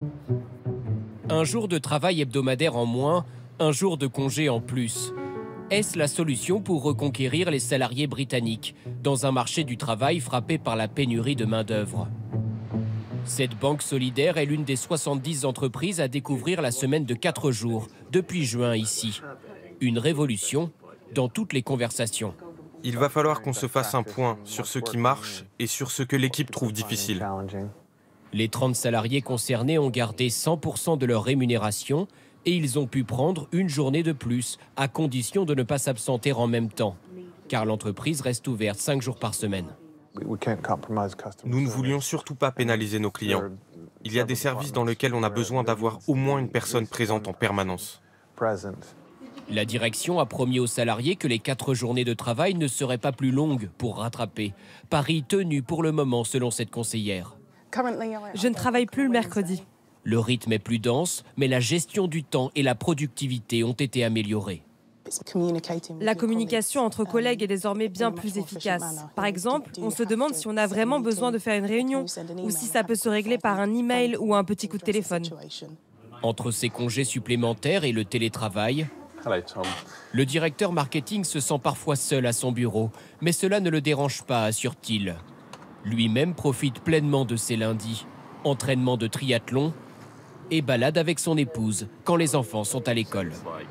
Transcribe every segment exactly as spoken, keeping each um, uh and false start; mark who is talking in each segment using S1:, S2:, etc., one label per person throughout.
S1: Un jour de travail hebdomadaire en moins, un jour de congé en plus. Est-ce la solution pour reconquérir les salariés britanniques dans un marché du travail frappé par la pénurie de main-d'œuvre? Cette banque solidaire est l'une des soixante-dix entreprises à découvrir la semaine de quatre jours depuis juin ici. Une révolution dans toutes les conversations.
S2: Il va falloir qu'on se fasse un point sur ce qui marche et sur ce que l'équipe trouve difficile.
S1: Les trente salariés concernés ont gardé cent pour cent de leur rémunération et ils ont pu prendre une journée de plus, à condition de ne pas s'absenter en même temps, car l'entreprise reste ouverte cinq jours par semaine.
S2: Nous ne voulions surtout pas pénaliser nos clients. Il y a des services dans lesquels on a besoin d'avoir au moins une personne présente en permanence.
S1: La direction a promis aux salariés que les quatre journées de travail ne seraient pas plus longues pour rattraper. Pari tenu pour le moment, selon cette conseillère.
S3: Je ne travaille plus le mercredi.
S1: Le rythme est plus dense, mais la gestion du temps et la productivité ont été améliorées.
S3: La communication entre collègues est désormais bien plus efficace. Par exemple, on se demande si on a vraiment besoin de faire une réunion ou si ça peut se régler par un email ou un petit coup de téléphone.
S1: Entre ces congés supplémentaires et le télétravail, le directeur marketing se sent parfois seul à son bureau, mais cela ne le dérange pas, assure-t-il. Lui-même profite pleinement de ses lundis, entraînement de triathlon et balade avec son épouse quand les enfants sont à l'école.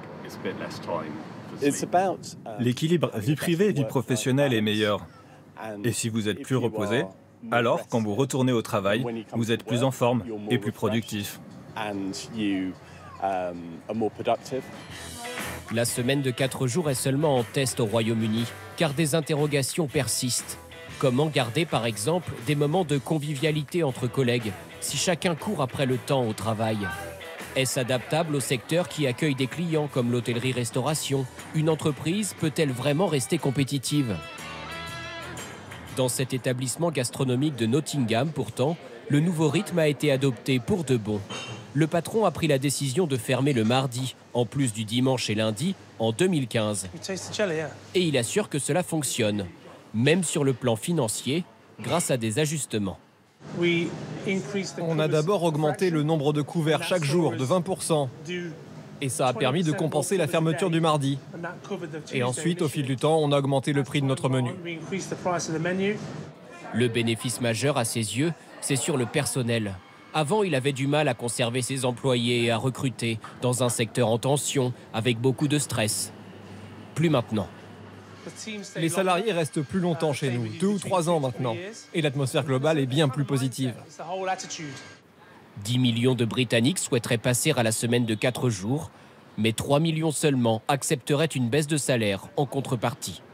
S4: L'équilibre vie privée et vie professionnelle est meilleur. Et si vous êtes plus reposé, alors quand vous retournez au travail, vous êtes plus en forme et plus productif.
S1: La semaine de quatre jours est seulement en test au Royaume-Uni, car des interrogations persistent. Comment garder, par exemple, des moments de convivialité entre collègues, si chacun court après le temps au travail? Est-ce adaptable au secteur qui accueille des clients comme l'hôtellerie-restauration? Une entreprise peut-elle vraiment rester compétitive? Dans cet établissement gastronomique de Nottingham, pourtant, le nouveau rythme a été adopté pour de bon. Le patron a pris la décision de fermer le mardi, en plus du dimanche et lundi, en deux mille quinze. Et il assure que cela fonctionne, même sur le plan financier, grâce à des ajustements.
S5: On a d'abord augmenté le nombre de couverts chaque jour de vingt pour cent. Et ça a permis de compenser la fermeture du mardi. Et ensuite, au fil du temps, on a augmenté le prix de notre menu.
S1: Le bénéfice majeur à ses yeux, c'est sur le personnel. Avant, il avait du mal à conserver ses employés et à recruter dans un secteur en tension, avec beaucoup de stress. Plus maintenant.
S5: Les salariés restent plus longtemps chez nous, deux ou trois ans maintenant. Et l'atmosphère globale est bien plus positive.
S1: dix millions de Britanniques souhaiteraient passer à la semaine de quatre jours, mais trois millions seulement accepteraient une baisse de salaire en contrepartie.